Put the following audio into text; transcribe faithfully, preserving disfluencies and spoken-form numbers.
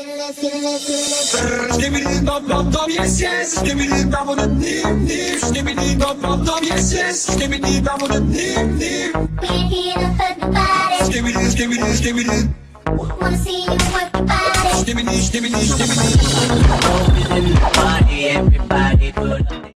Skibbidi dop dop dop, yes yes. Skibbidi bop with a nip nip. Skibbidi dop dop dop, yes yes. Skibbidi bop with a nip nip. We're here to hurt the body. Skibbidi skibbidi skibbidi. Wanna see you work your body. Skibbidi skibbidi skibbidi. Everybody, everybody, good.